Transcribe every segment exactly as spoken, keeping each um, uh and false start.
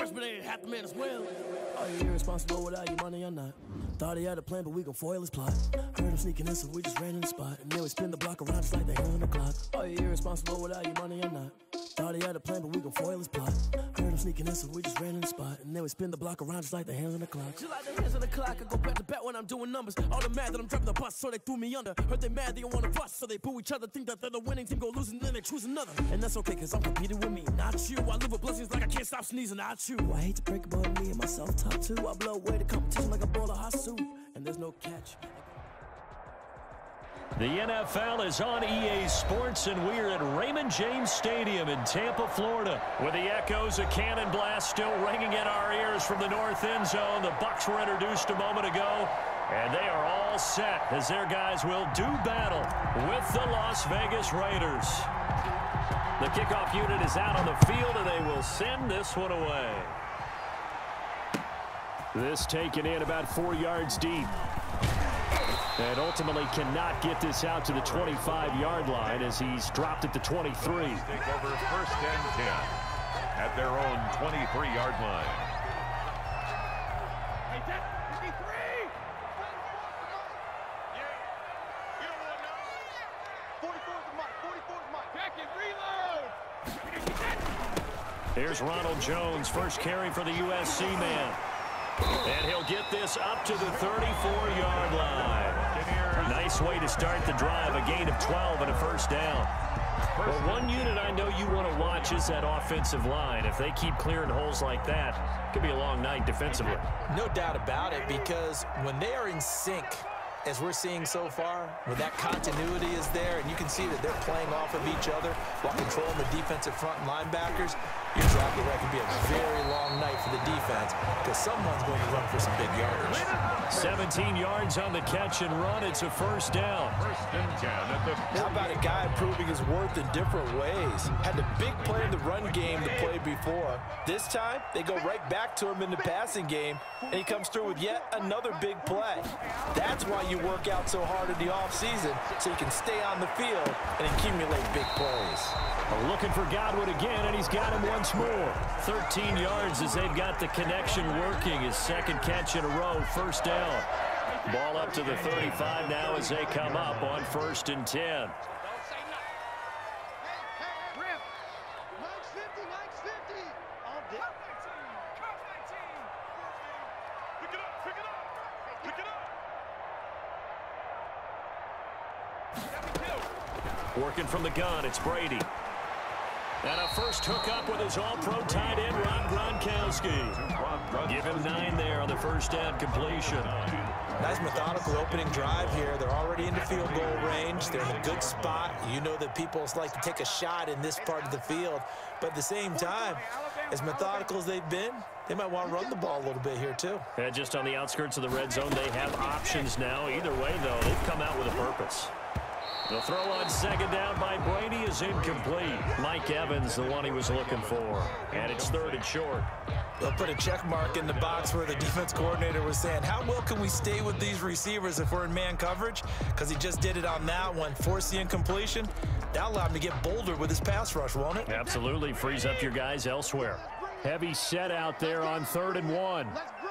first, but they ain't half the man as well. Are you irresponsible without your money or not? Thought he had a plan, but we gon' foil his plot. Heard him sneaking in, so we just ran in the spot. And then we spin the block around just like the hand on the clock. Are you irresponsible without your money or not? Thought he had a plan, but we gon' foil his plot. Heard him sneaking in, so we just ran in the spot. And then we spin the block around just like the hands on the clock. Just like the hands on the clock, I go back to back when I'm doing numbers. All the mad that I'm driving the bus, so they threw me under. Heard they mad, they don't wanna bust, so they boo each other. Think that they're the winning team, go losing, then they choose another. And that's okay, cause I'm competing with me, not you. I live with blessings like I can't stop sneezing, not you. I hate to break it, but me and myself top two. I blow away the competition like a bowl of hot soup. And there's no catch. The N F L is on E A Sports, and we're at Raymond James Stadium in Tampa, Florida, with the echoes of Cannon Blast still ringing in our ears from the north end zone. The Bucs were introduced a moment ago, and they are all set as their guys will do battle with the Las Vegas Raiders. The kickoff unit is out on the field, and they will send this one away. This taken in about four yards deep. And ultimately cannot get this out to the twenty-five yard line as he's dropped at the twenty-three. Take over first and ten at their own twenty-three yard line. Hey, Jack, fifty-three! Yeah, you don't want to know. forty-four is Mike, forty-four is Mike. Jack and reload! Here's Ronald Jones, first carry for the U S C man. And he'll get this up to the thirty-four yard line. Nice way to start the drive, a gain of twelve and a first down. Well, one unit I know you want to watch is that offensive line. If they keep clearing holes like that, it could be a long night defensively. No doubt about it, because when they are in sync, as we're seeing so far, when that continuity is there and you can see that they're playing off of each other while controlling the defensive front and linebackers, you're exactly right. It could be a very long night for the defense because someone's going to run for some big yardage. seventeen yards on the catch and run. It's a first down. First and ten at the How about a guy proving his worth in different ways? Had the big play in the run game to play before. This time, they go right back to him in the passing game, and he comes through with yet another big play. That's why you work out so hard in the offseason, so you can stay on the field and accumulate big plays. Looking for Godwin again, and he's got him once more. thirteen yards as they've got the connection working. His second catch in a row, first down. Ball up to the thirty-five now as they come up on first and ten. Working from the gun, it's Brady. And a first hookup with his all-pro tight end, Rob Gronkowski. Give him nine there on the first down completion. Nice methodical opening drive here. They're already into field goal range. They're in a good spot. You know that people like to take a shot in this part of the field. But at the same time, as methodical as they've been, they might want to run the ball a little bit here too. And just on the outskirts of the red zone, they have options now. Either way, though, they've come out with a purpose. The throw on second down by Brady is incomplete. Mike Evans, the one he was looking for. And it's third and short. They'll put a check mark in the box where the defense coordinator was saying, how well can we stay with these receivers if we're in man coverage? Because he just did it on that one, forced the incompletion. That'll allow him to get bolder with his pass rush, won't it? Absolutely. Frees up your guys elsewhere. Heavy set out there on third and one.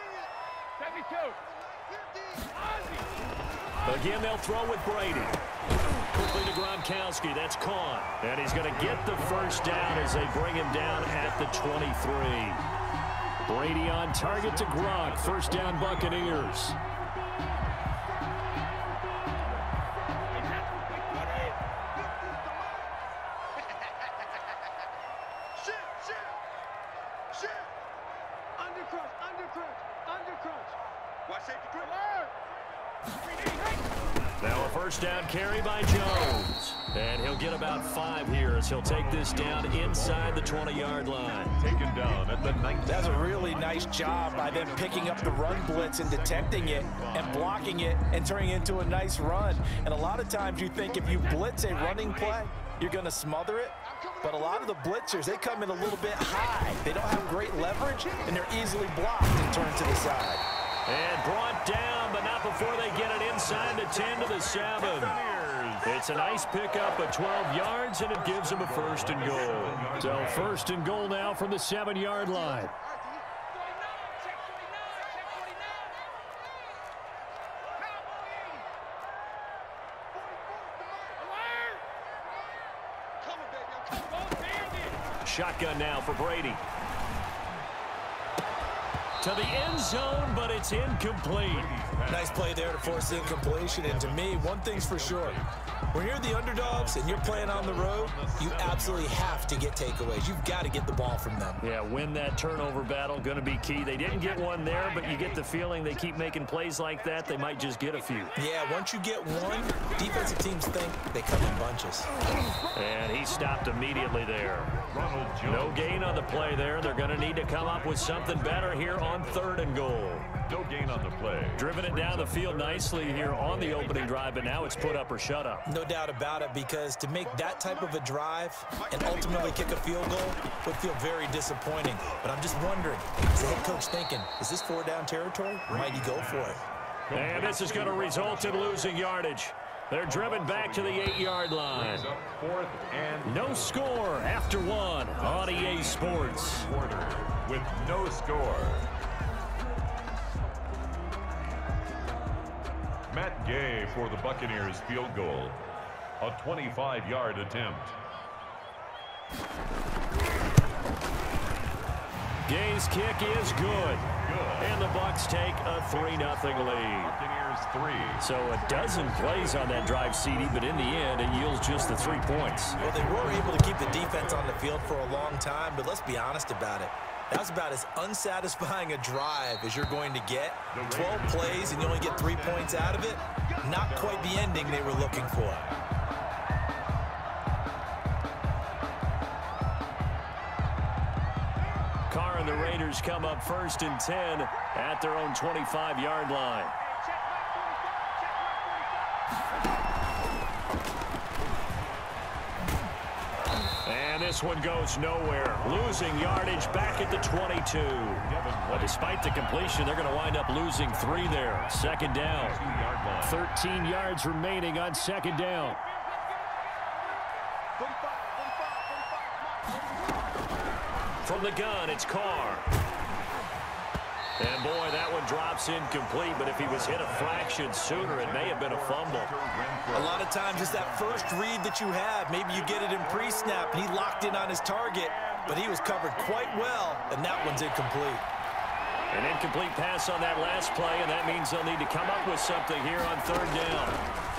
Again, they'll throw with Brady. Quickly to Gronkowski. That's caught. And he's going to get the first down as they bring him down at the twenty-three. Brady on target to Gronk. First down, Buccaneers. Now a first down carry by Jones. And he'll get about five here as he'll take this down inside the twenty yard line. taken down at the nineteen. That's a really nice job by them picking up the run blitz and detecting it and blocking it and turning it into a nice run. And a lot of times you think if you blitz a running play, you're going to smother it. But a lot of the blitzers, they come in a little bit high. They don't have great leverage, and they're easily blocked and turned to the side. And brought down, but not before they get it inside the ten to the seven. It's a nice pickup of twelve yards, and it gives them a first and goal. So first and goal now from the seven yard line. shotgun now for Brady. To the end zone, but it's incomplete. Nice play there to force the incompletion. And to me, one thing's for sure. When you're the underdogs and you're playing on the road, you absolutely have to get takeaways. You've got to get the ball from them. Yeah, win that turnover battle, going to be key. They didn't get one there, but you get the feeling they keep making plays like that, they might just get a few. Yeah, once you get one, defensive teams think they come in bunches. And he stopped immediately there. No gain on the play there. They're going to need to come up with something better here on third and goal. No gain on the play. Driven it down the field nicely here on the opening drive, but now it's put up or shut up. No doubt about it, because to make that type of a drive and ultimately kick a field goal would feel very disappointing. But I'm just wondering, is the head coach thinking, is this four down territory, or might he go for it? And this is going to result in losing yardage. They're driven back to the eight-yard line. Fourth and no score after one on E A Sports. quarter with no score. Matt Gay for the Buccaneers field goal. A twenty-five yard attempt. Gay's kick is good. Good. And the Bucs take a three nothing lead. Buccaneers three. So a dozen plays on that drive, C D, but in the end, it yields just the three points. Well, they were able to keep the defense on the field for a long time, but let's be honest about it. That was about as unsatisfying a drive as you're going to get. twelve plays and you only get three points out of it. Not quite the ending they were looking for. Carr and the Raiders come up first and ten at their own twenty-five yard line. And this one goes nowhere. Losing yardage back at the twenty-two. Well, despite the completion, they're going to wind up losing three there. Second down. thirteen yards remaining on second down. From the gun, it's Carr. And boy, that one drops incomplete, but if he was hit a fraction sooner, it may have been a fumble. A lot of times it's that first read that you have. Maybe you get it in pre-snap, and he locked in on his target, but he was covered quite well, and that one's incomplete. An incomplete pass on that last play, and that means they'll need to come up with something here on third down.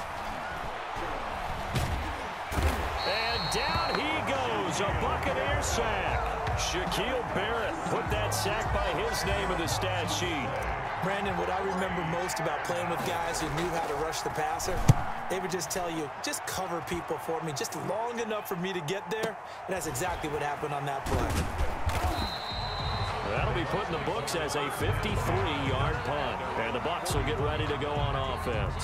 And down he goes, a Buccaneer sack. Shaquille Barrett put that sack by his name in the stat sheet. Brandon, what I remember most about playing with guys who knew how to rush the passer, they would just tell you, just cover people for me, just long enough for me to get there, and that's exactly what happened on that play. That'll be put in the books as a fifty-three yard punt, and the Bucs will get ready to go on offense.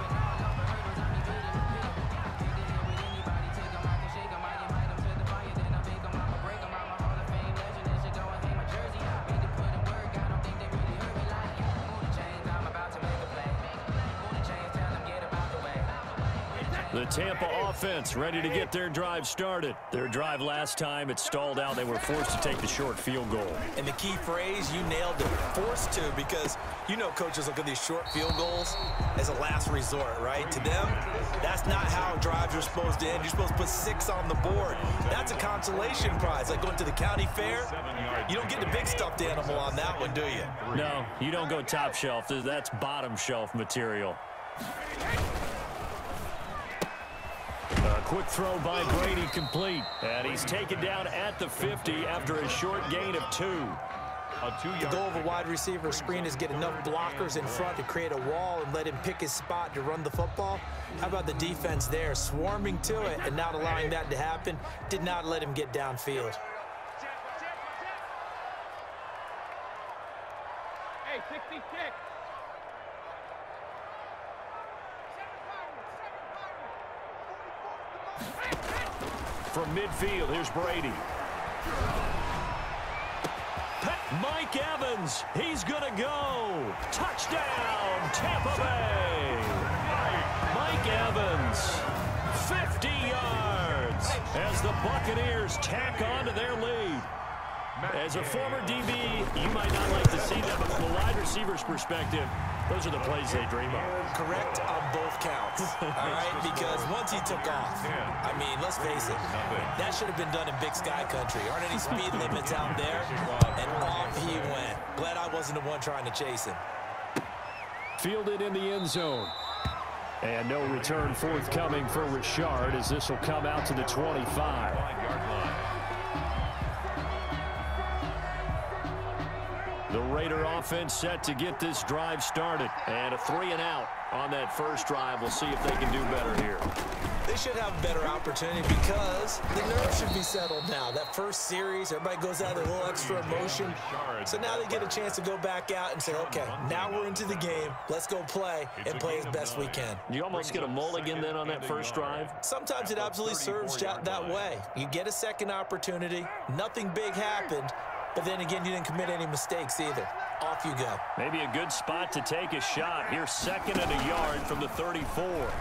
The Tampa offense ready to get their drive started. Their drive last time, it stalled out. They were forced to take the short field goal. And the key phrase, you nailed it, forced to, because you know coaches look at these short field goals as a last resort, right? To them, that's not how drives are supposed to end. You're supposed to put six on the board. That's a consolation prize, like going to the county fair. You don't get the big stuffed animal on that one, do you? No, you don't go top shelf. That's bottom shelf material. A quick throw by Brady complete. And he's taken down at the fifty after a short gain of two. The goal of a wide receiver screen is get enough blockers in front to create a wall and let him pick his spot to run the football. How about the defense there, swarming to it and not allowing that to happen? Did not let him get downfield. Hey, sixty-six. From midfield, here's Brady. Mike Evans, he's going to go. Touchdown, Tampa Bay. Mike Evans, fifty yards as the Buccaneers tack on to their lead. As a former D B, you might not like to see that, but from a wide receiver receiver's perspective, those are the plays they dream of. Correct on both counts, all right? Because once he took off, I mean, let's face it, that should have been done in Big Sky country. Aren't any speed limits out there? And off he went. Glad I wasn't the one trying to chase him. Fielded in the end zone. And no return forthcoming for Richard as this will come out to the twenty-five. The Raider offense set to get this drive started. And a three and out on that first drive. We'll see if they can do better here. They should have a better opportunity because the nerves should be settled now. That first series, everybody goes out with a little extra emotion. So now they get a chance to go back out and say, okay, now we're into the game. Let's go play and play as best we can. You almost get a mulligan then on that first drive? Sometimes it absolutely serves that way. You get a second opportunity. Nothing big happened. But then again, you didn't commit any mistakes either. Off you go. Maybe a good spot to take a shot. Here's second and a yard from the thirty-four.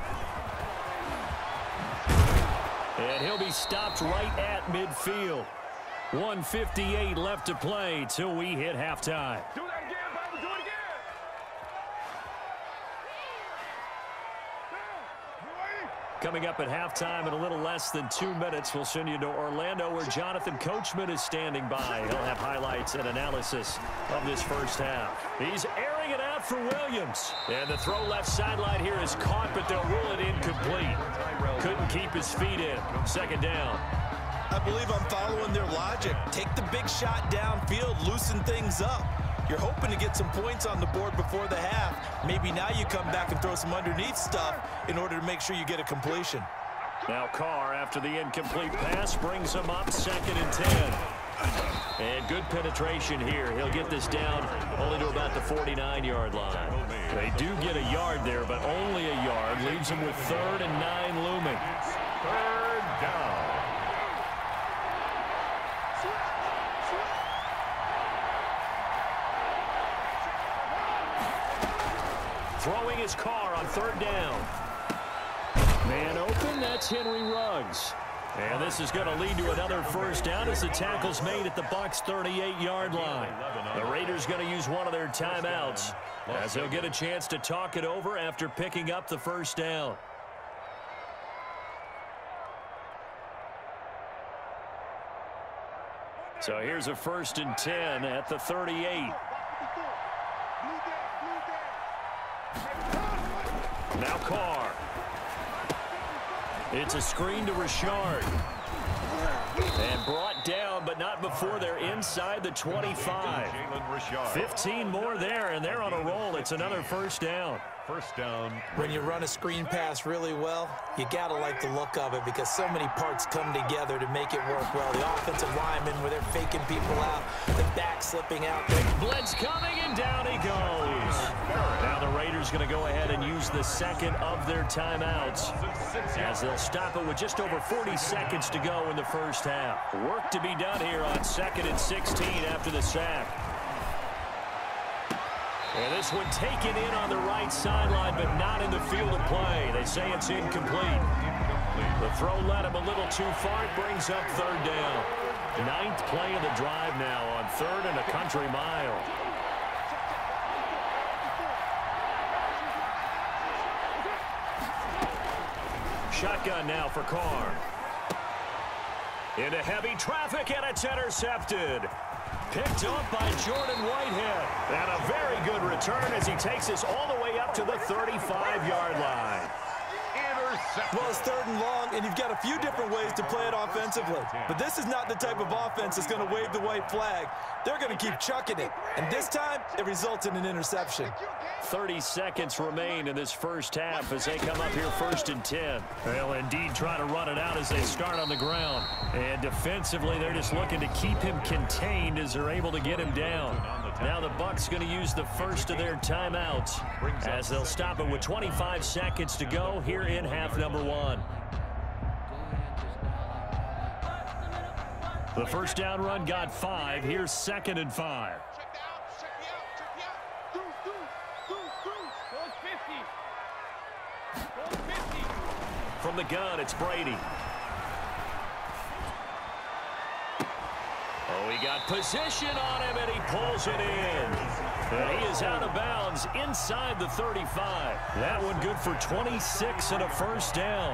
And he'll be stopped right at midfield. one fifty-eight left to play till we hit halftime. Do that again, Bible. Do it again. Coming up at halftime in a little less than two minutes, we'll send you to Orlando where Jonathan Coachman is standing by. He'll have highlights and analysis of this first half. He's airing it out for Williams. And the throw left sideline here is caught, but they'll rule it incomplete. Couldn't keep his feet in. Second down. I believe I'm following their logic. Take the big shot downfield, loosen things up. You're hoping to get some points on the board before the half. Maybe now you come back and throw some underneath stuff in order to make sure you get a completion. Now Carr, after the incomplete pass, brings him up second and ten. And good penetration here. He'll get this down only to about the forty-nine yard line. They do get a yard there, but only a yard. Leaves them with third and nine looming. Third down. Throwing his car on third down. Man open, that's Henry Ruggs. And this is going to lead to another first down as the tackle's made at the Bucs thirty-eight yard line. The Raiders going to use one of their timeouts as they'll get a chance to talk it over after picking up the first down. So here's a first and ten at the thirty-eight. Now Carr. It's a screen to Richard. And brought down, but not before they're inside the twenty-five. fifteen more there, and they're on a roll. It's another first down. First down. When you run a screen pass really well, you got to like the look of it because so many parts come together to make it work well. The offensive linemen where they're faking people out, the back slipping out. Blitz coming, and down he goes. Now the Raiders going to go ahead and use the second of their timeouts as they'll stop it with just over forty seconds to go in the first half. Work to be done here on second and sixteen after the sack. And this one taken in on the right sideline, but not in the field of play. They say it's incomplete. The throw led him a little too far. It brings up third down. Ninth play of the drive now on third and a country mile. Shotgun now for Carr. Into heavy traffic, and it's intercepted. Picked up by Jordan Whitehead. And a very good return as he takes us all the way up to the thirty-five yard line. Well, it's third and long, and you've got a few different ways to play it offensively. But this is not the type of offense that's going to wave the white flag. They're going to keep chucking it. And this time, it results in an interception. thirty seconds remain in this first half as they come up here first and ten. They'll indeed try to run it out as they start on the ground. And defensively, they're just looking to keep him contained as they're able to get him down. Now the Bucs going to use the first of their timeouts as they'll stop it with twenty-five seconds to go here in half number one. The first down run got five. Here's second and five. Check me out. Check me out. Check me out. Do, do, do, do. Goes fifty. Goes fifty. From the gun, it's Brady. Oh, he got position on him, and he pulls it in. And he is out of bounds inside the thirty-five. That one good for twenty-six and a first down.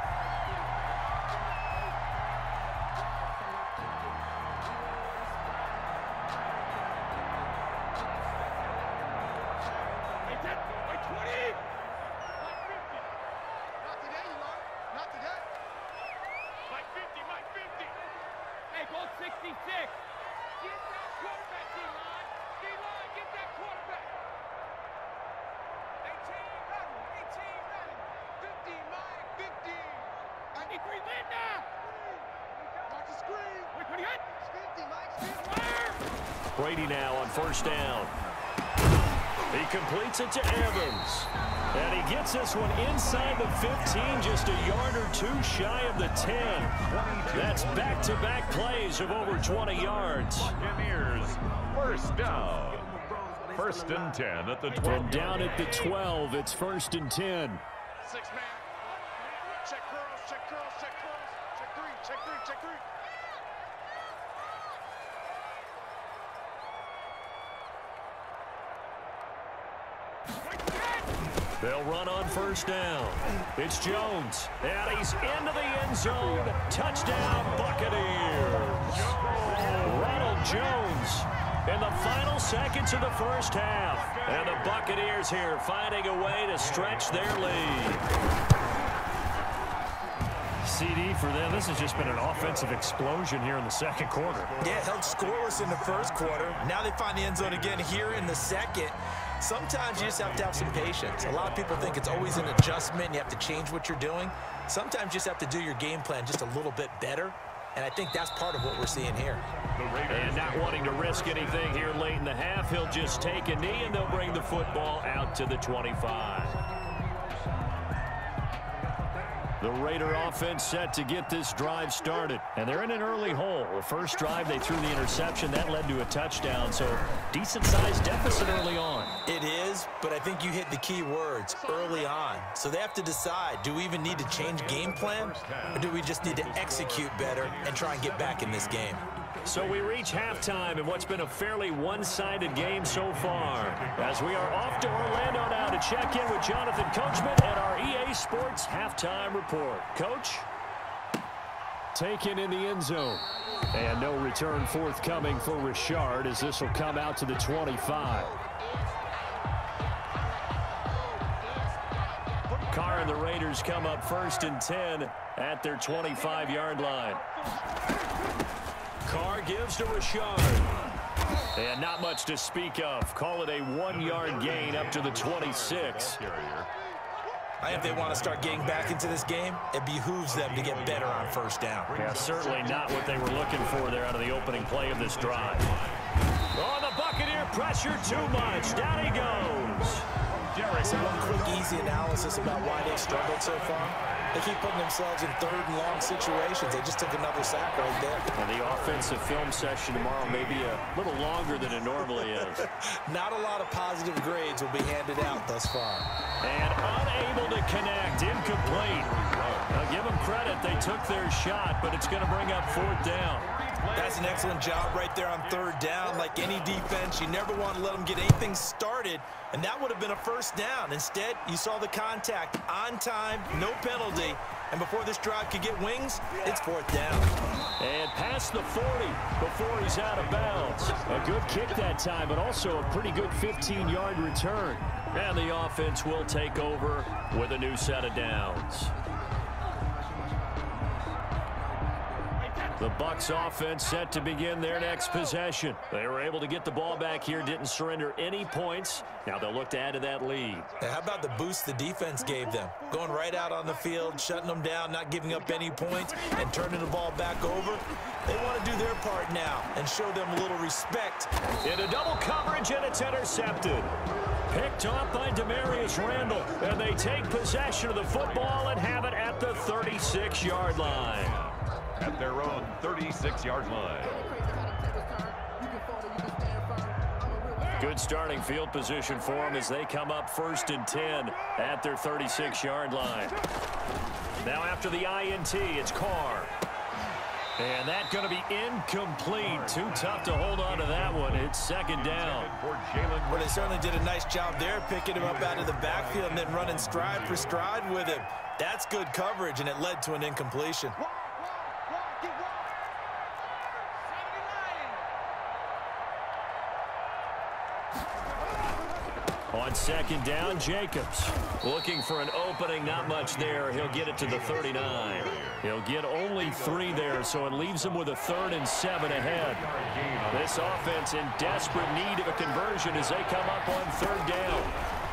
Brady now on first down. He completes it to Evans. And he gets this one inside the fifteen, just a yard or two shy of the ten. That's back-to-back plays of over twenty yards. Buccaneers, first down. First and ten at the twelve. From down at the twelve, it's first and ten. Six man. Check curls, check curls, check curls. Check three, check three, check three. They'll run on first down. It's Jones. And he's into the end zone. Touchdown, Buccaneers. Ronald Jones in the final seconds of the first half. And the Buccaneers here finding a way to stretch their lead. C D for them, this has just been an offensive explosion here in the second quarter. Yeah, held scoreless in the first quarter. Now they find the end zone again here in the second. Sometimes you just have to have some patience. A lot of people think it's always an adjustment. You have to change what you're doing. Sometimes you just have to do your game plan just a little bit better. And I think that's part of what we're seeing here. And not wanting to risk anything here late in the half, he'll just take a knee and they'll bring the football out to the twenty-five. The Raider offense set to get this drive started. And they're in an early hole. The first drive, they threw the interception. That led to a touchdown. So decent-sized deficit early on. It is, but I think you hit the key words, early on. So they have to decide, do we even need to change game plan? Or do we just need to execute better and try and get back in this game? So we reach halftime in what's been a fairly one-sided game so far. As we are off to Orlando now to check in with Jonathan Coachman and our E A Sports Halftime Report. Coach? Taken in the end zone. And no return forthcoming for Richard as this will come out to the twenty-five. Carr and the Raiders come up first and ten at their twenty-five-yard line. Carr gives to Richard. And not much to speak of. Call it a one-yard gain up to the twenty-six. I think if they want to start getting back into this game, it behooves them to get better on first down. Yeah, certainly not what they were looking for there out of the opening play of this drive. Oh, the Buccaneer pressure too much. Down he goes. So one quick, easy analysis about why they've struggled so far. They keep putting themselves in third and long situations. They just took another sack right there. And the offensive film session tomorrow may be a little longer than it normally is. Not a lot of positive grades will be handed out thus far. And unable to connect, incomplete. Now give them credit, they took their shot, but it's going to bring up fourth down. That's an excellent job right there on third down. Like any defense, you never want to let them get anything started, and that would have been a first down. Instead, you saw the contact on time, no penalty, and before this drive could get wings, it's fourth down. And past the forty before he's out of bounds. A good kick that time, but also a pretty good fifteen-yard return. And the offense will take over with a new set of downs. The Bucs offense set to begin their next possession. They were able to get the ball back here, didn't surrender any points. Now they'll look to add to that lead. How about the boost the defense gave them? Going right out on the field, shutting them down, not giving up any points, and turning the ball back over. They want to do their part now and show them a little respect. In a double coverage, and it's intercepted. Picked off by Demarius Randall, and they take possession of the football and have it at the thirty-six-yard line. At their own thirty-six-yard line. Good starting field position for them as they come up first and ten at their thirty-six-yard line. Now after the I N T, it's Carr. And that's going to be incomplete. Too tough to hold on to that one. It's second down. Well, they certainly did a nice job there, picking him up out of the backfield and then running stride for stride with him. That's good coverage, and it led to an incompletion. On second down, Jacobs looking for an opening. Not much there. He'll get it to the thirty-nine. He'll get only three there, so it leaves him with a third and seven ahead. This offense in desperate need of a conversion as they come up on third down.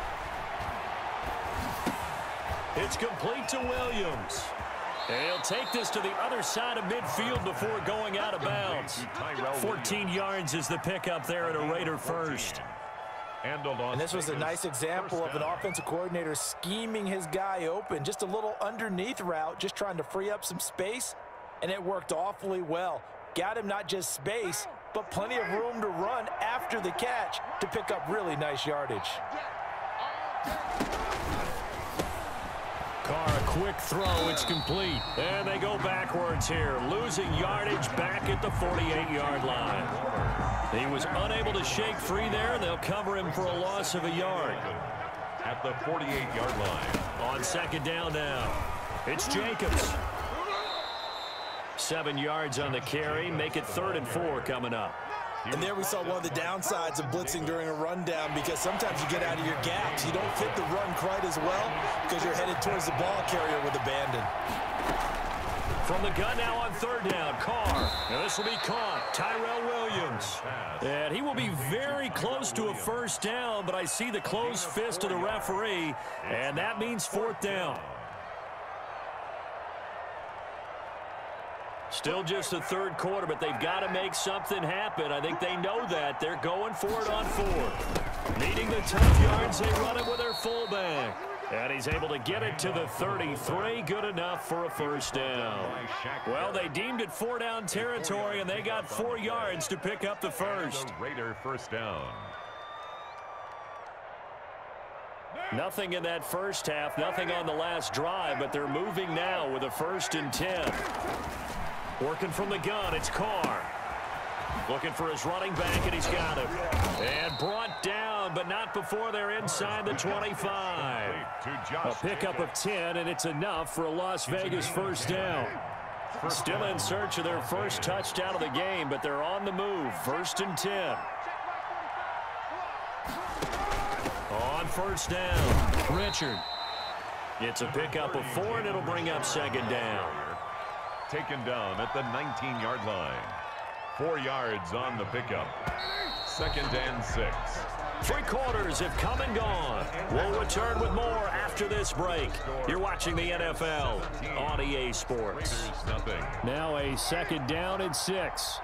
It's complete to Williams. And he'll take this to the other side of midfield before going out of bounds. fourteen yards is the pickup there at a Raider first. And this was a nice example of an offensive coordinator scheming his guy open. Just a little underneath route, just trying to free up some space, and it worked awfully well. Got him not just space, but plenty of room to run after the catch to pick up really nice yardage. Carr, a quick throw. It's complete. And they go backwards here, losing yardage back at the forty-eight-yard line. He was unable to shake free there, and they'll cover him for a loss of a yard. At the forty-eight-yard line. On second down now, it's Jacobs. Seven yards on the carry. Make it third and four coming up. And there we saw one of the downsides of blitzing during a rundown, because sometimes you get out of your gaps. You don't fit the run quite as well because you're headed towards the ball carrier with abandon. From the gun now on third down, Carr. Now this will be caught. Tyrell Williams. And he will be very close to a first down, but I see the closed fist of the referee, and that means fourth down. Still just the third quarter, but they've got to make something happen. I think they know that. They're going for it on fourth. Needing the tough yards, they run it with their fullback. And he's able to get it to the thirty-three. Good enough for a first down. Well, they deemed it four down territory, and they got four yards to pick up the first. Raider first down. Nothing in that first half, nothing on the last drive, but they're moving now with a first and ten. Working from the gun, it's Carr. Looking for his running back, and he's got him. And brought down, but not before they're inside the twenty-five. A pickup of ten, and it's enough for a Las Vegas first down. Still in search of their first touchdown of the game, but they're on the move. First and ten. On first down, Richard. It's a pickup of four, and it'll bring up second down. Taken down at the nineteen-yard line. Four yards on the pickup. Second and six. Three quarters have come and gone. We'll return with more after this break. You're watching the N F L on E A Sports. Nothing. Now a second down and six.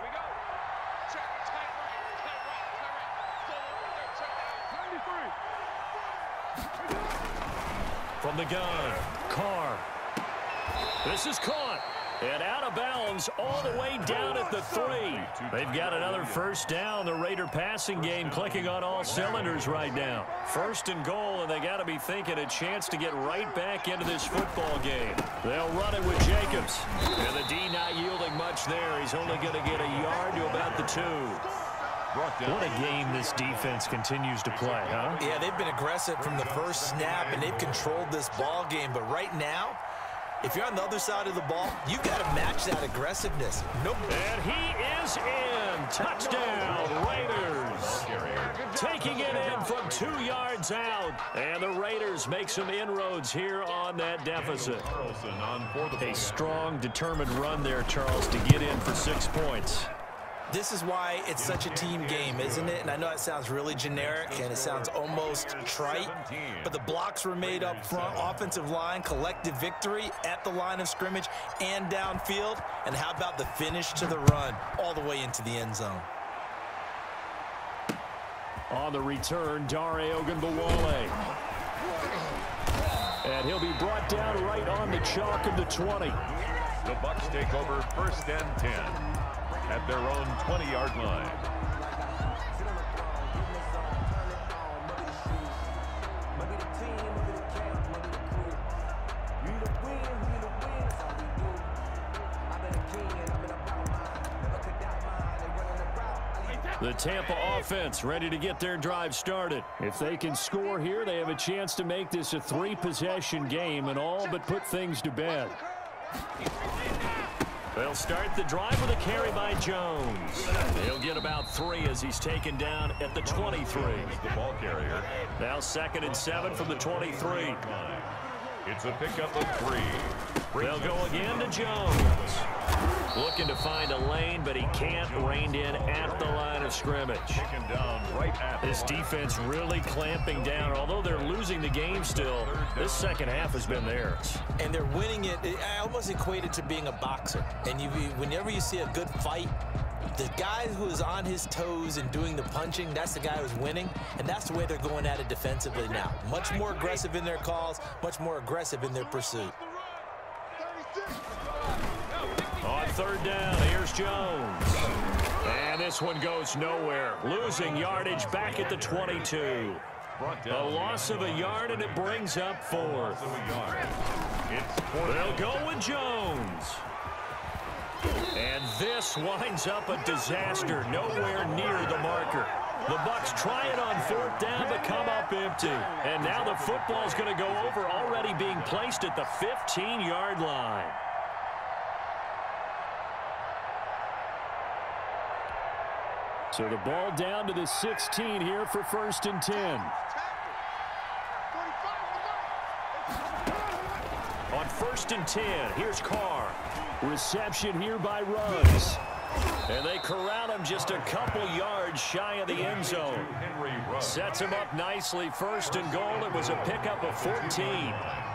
From the gun, Carr. This is caught. And out of bounds all the way down at the three. They've got another first down. The Raider passing game clicking on all cylinders right now. First and goal, and they got to be thinking a chance to get right back into this football game. They'll run it with Jacobs. And the D not yielding much there. He's only going to get a yard to about the two. What a game this defense continues to play, huh? Yeah, they've been aggressive from the first snap, and they've controlled this ball game. But right now, if you're on the other side of the ball, you've got to match that aggressiveness. Nope. And he is in. Touchdown, Raiders. Taking it in from two yards out. And the Raiders make some inroads here on that deficit. A strong, determined run there, Charles, to get in for six points. This is why it's such a team game, isn't it? And I know it sounds really generic and it sounds almost trite, but the blocks were made up front, offensive line, collective victory at the line of scrimmage and downfield. And how about the finish to the run all the way into the end zone? On the return, Dare Ogunbowale. And he'll be brought down right on the chalk of the twenty. The Bucs take over first and ten. At their own twenty-yard line. The Tampa offense ready to get their drive started. If they can score here, they have a chance to make this a three-possession game and all but put things to bed. They'll start the drive with a carry by Jones. He'll get about three as he's taken down at the twenty-three. The ball carrier. Now second and seven from the twenty-three. It's a pickup of three. They'll go again to Jones. Looking to find a lane, but he can't. Reined in at the line of scrimmage. Taken down right at This the line. defense really clamping down. Although they're losing the game still, this second half has been theirs. And they're winning it. I almost equate it to being a boxer. And you, whenever you see a good fight, the guy who is on his toes and doing the punching, that's the guy who's winning. And that's the way they're going at it defensively now. Much more aggressive in their calls, much more aggressive in their pursuit. On third down, here's Jones. And this one goes nowhere. Losing yardage back at the twenty-two. A loss of a yard, and it brings up fourth. They'll go with Jones. And this winds up a disaster. Nowhere near the marker. The Bucs try it on fourth down, but come up empty. And now the football's going to go over, already being placed at the fifteen-yard line. So the ball down to the sixteen here for first and ten. On first and ten, here's Carr. Reception here by Ruggs. And they corral him just a couple yards shy of the end zone. Sets him up nicely. First and goal. It was a pickup of fourteen.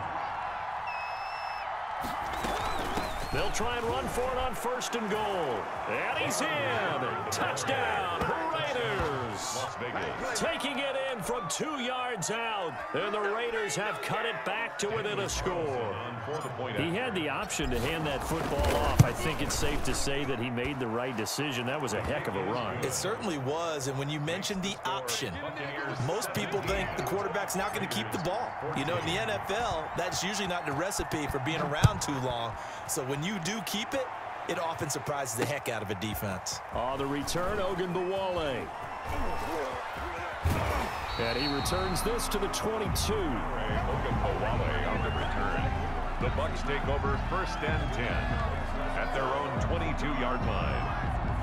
They'll try and run for it on first and goal. And he's in. Touchdown, Raiders. Taking it in from two yards out. And the Raiders have cut it back to within a score. He had the option to hand that football off. I think it's safe to say that he made the right decision. That was a heck of a run. It certainly was. And when you mentioned the option, most people think the quarterback's not going to keep the ball. You know, in the N F L, that's usually not the recipe for being around too long. So when you do keep it, it often surprises the heck out of a defense. On the return, Ogunbowale. And he returns this to the twenty-two. Ogunbowale on the return. The Bucs take over first and ten at their own twenty-two-yard line.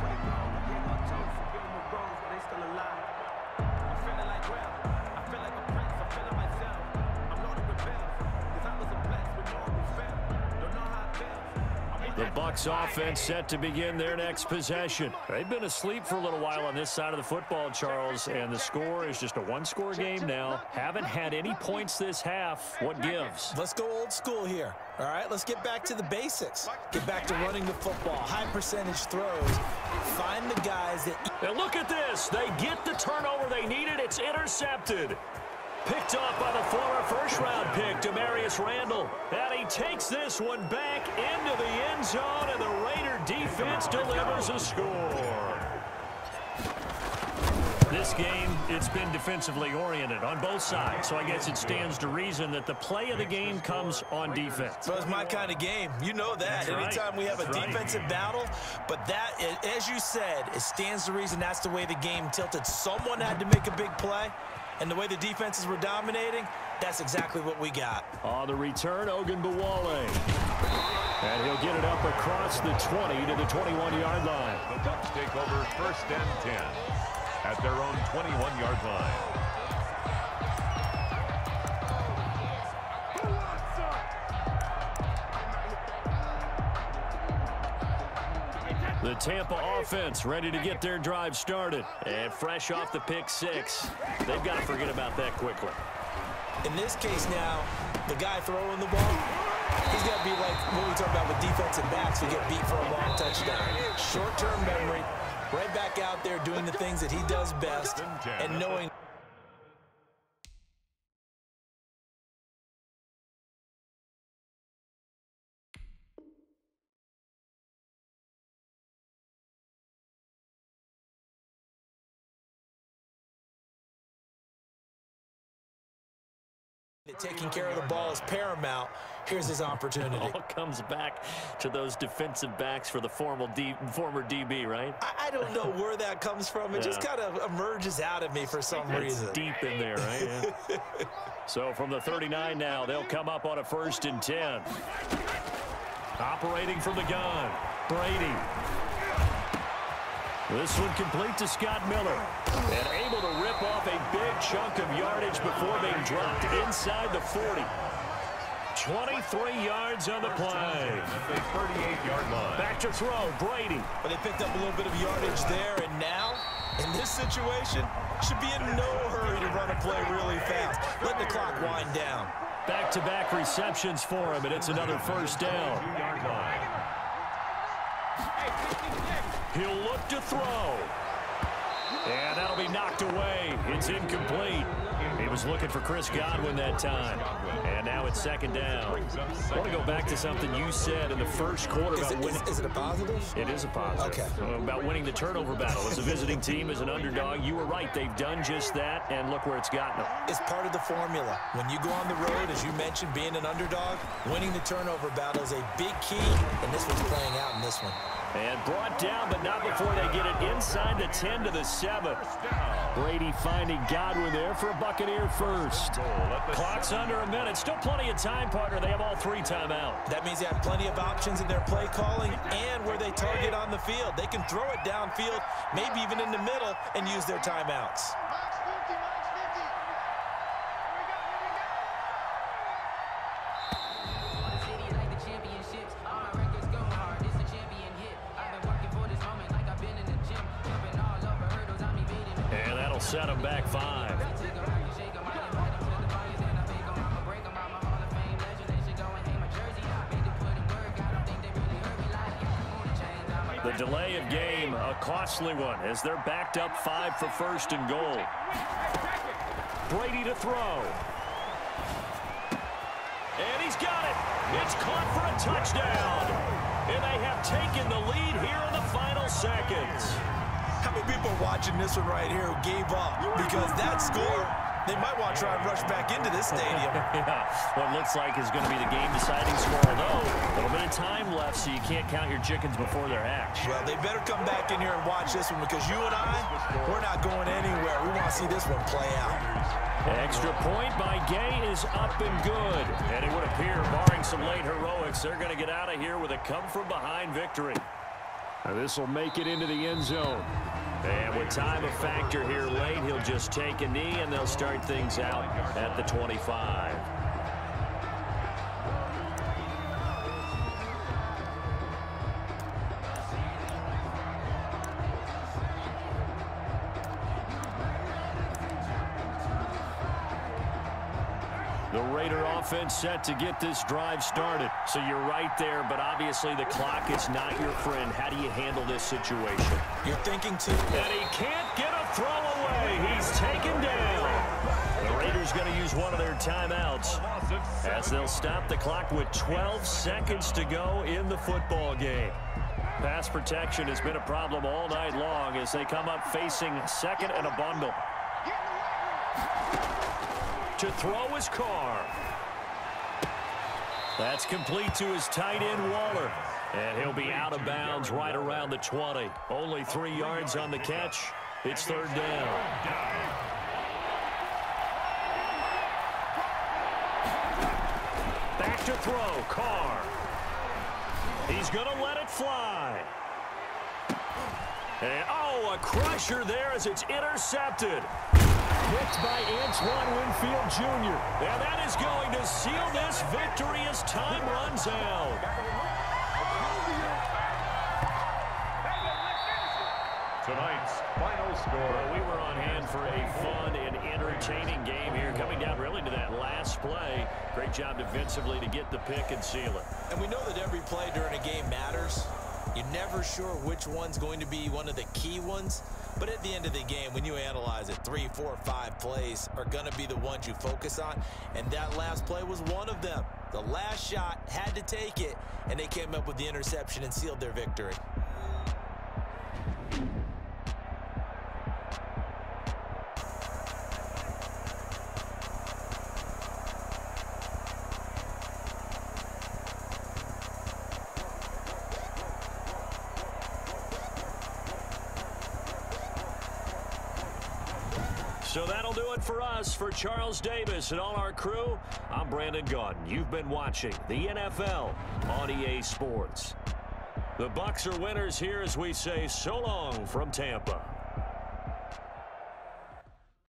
The Bucs offense set to begin their next possession. They've been asleep for a little while on this side of the football, Charles, and the score is just a one-score game now. Haven't had any points this half. What gives? Let's go old school here. All right, let's get back to the basics. Get back to running the football, high percentage throws. Find the guys that... And look at this. They get the turnover they needed. It's intercepted. Picked off by the former first-round pick, Demarius Randall. And he takes this one back into the end zone, and the Raider defense delivers a score. This game, it's been defensively oriented on both sides, so I guess it stands to reason that the play of the game comes on defense. Well, it's my kind of game. You know that. That's right. Anytime we have That's a right. defensive battle, but that, as you said, it stands to reason that's the way the game tilted. Someone had to make a big play. And the way the defenses were dominating, that's exactly what we got. On the return, Ogunbowale. And he'll get it up across the twenty to the twenty-one-yard line. The Bucs take over first and ten at their own twenty-one-yard line. The Tampa offense ready to get their drive started. And fresh off the pick six, they've got to forget about that quickly. In this case now, the guy throwing the ball, he's got to be like what we talk about with defensive backs who get beat for a long touchdown. Short-term memory, right back out there doing the things that he does best and knowing Taking care of the ball is paramount. Here's his opportunity. It all comes back to those defensive backs for the formal D, former D B, right? I, I don't know where that comes from. It yeah. just kind of emerges out of me for some it's reason. Deep in there, right? Yeah. So from the thirty-nine now, they'll come up on a first and ten. Operating from the gun, Brady. This one complete to Scott Miller. And able to rip off a big chunk of yardage before being dropped inside the forty. twenty-three yards on the play. thirty-eight yard line. Back to throw, Brady. But they picked up a little bit of yardage there, and now, in this situation, should be in no hurry to run a play really fast. Let the clock wind down. Back-to-back receptions for him, and it's another first down. He'll look to throw. And that'll be knocked away. It's incomplete. He was looking for Chris Godwin that time. And now it's second down. I want to go back to something you said in the first quarter is about it, winning. Is, is it a positive? It is a positive. Okay. About winning the turnover battle. As a visiting team, as an underdog, you were right. They've done just that, and look where it's gotten them. It's part of the formula. When you go on the road, as you mentioned, being an underdog, winning the turnover battle is a big key, and this one's playing out in this one. And brought down, but not before they get it inside the ten to the seven. Brady finding Godwin there for a Buccaneer first. Clock's under a minute. Still plenty of time, partner. They have all three timeout. That means they have plenty of options in their play calling and where they target on the field. They can throw it downfield, maybe even in the middle, and use their timeouts. Set him back five. The delay of game, a costly one, as they're backed up five for first and goal. Brady to throw. And he's got it. It's caught for a touchdown. And they have taken the lead here in the final seconds. How many people are watching this one right here who gave up? Because that score, they might want to try and rush back into this stadium. Yeah, what looks like is going to be the game-deciding score, though. A little bit of time left, so you can't count your chickens before they're hatched. Well, they better come back in here and watch this one, because you and I, we're not going anywhere. We want to see this one play out. Extra point by Gay is up and good. And it would appear, barring some late heroics, they're going to get out of here with a come-from-behind victory. This will make it into the end zone. And with time a factor here late, he'll just take a knee, and they'll start things out at the twenty-five. The Raider offense set to get this drive started. So you're right there, but obviously the clock is not your friend. How do you handle this situation? You're thinking too. And he can't get a throw away. He's taken down. The Raiders going to use one of their timeouts as they'll stop the clock with twelve seconds to go in the football game. Pass protection has been a problem all night long as they come up facing second and a bundle. To throw his Carr. That's complete to his tight end, Waller. And he'll be out of bounds right around the twenty. Only three yards on the catch. It's third down. Back to throw, Carr. He's going to let it fly. And, oh, a crusher there as it's intercepted. Picked by Antoine Winfield Junior And that is going to seal this victory as time runs out. Tonight's final score. Well, we were on hand for a fun and entertaining game here. Coming down really to that last play. Great job defensively to get the pick and seal it. And we know that every play during a game matters. You're never sure which one's going to be one of the key ones. But at the end of the game, when you analyze it, three, four, five plays are going to be the ones you focus on. And that last play was one of them. The last shot had to take it, and they came up with the interception and sealed their victory. So that'll do it for us. For Charles Davis and all our crew, I'm Brandon Gaudin. You've been watching the N F L on E A Sports. The Bucs are winners here as we say so long from Tampa.